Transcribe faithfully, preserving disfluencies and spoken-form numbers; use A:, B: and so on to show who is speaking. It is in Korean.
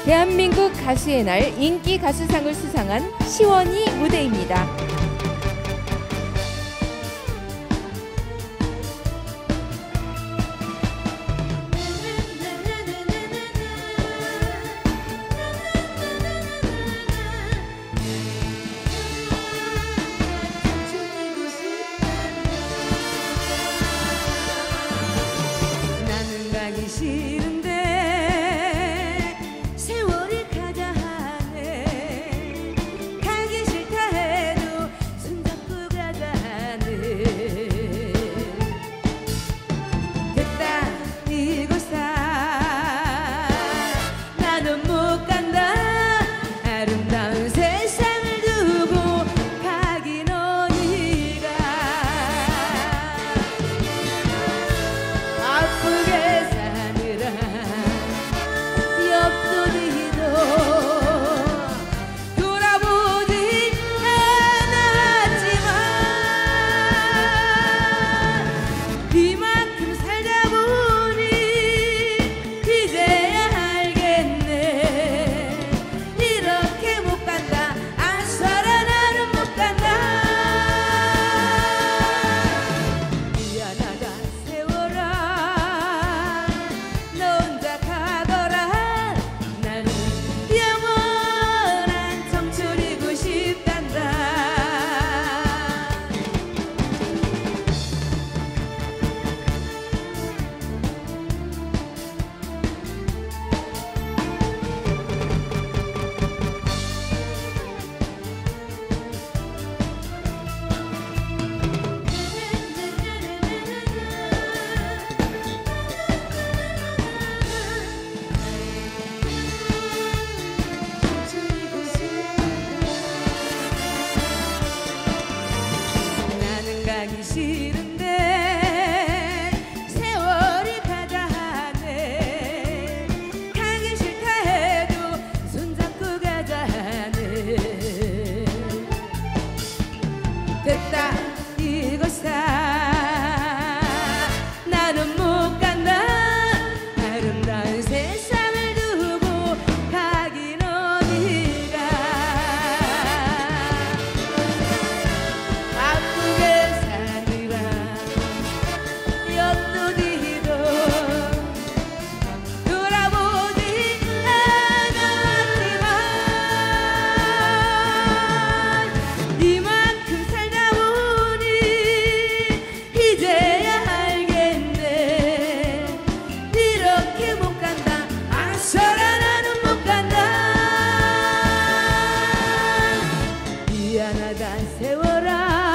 A: 대한민국 가수의 날 인기 가수상을 수상한 시원이 무대입니다.
B: 나는 가기 싫은데 세월이 가자 하네. 가기 싫다 해도 손잡고 가자 하네. 됐다 이곳아 나는 못 간다. 아름다운 세상을 두고 가긴 어디가. 아프게 사느라 옆도 뒤도 돌아보지 않았지만 이만큼 살다 보니 이제야 알겠네. 이렇게 못 간다. 안 살아 나는 못 간다. 미안하다 세월아 너 혼자 가거라. 나는 영원한 청춘이고 싶단다. 나는 가기 싫은데 세월이 가자 하네. 가기 싫다 해도 손잡고 가자 하네. 됐다 이곳아 나는 못 간다. 아름다운 세상을 두고 가긴 어디가. 아프게 사느라 옆도 뒤도 돌아보지 않았지만 이만큼 살다 보니 이제야 알겠네. 이렇게 못 간다. 안 살아 나는 못 간다. 미안하다 세월아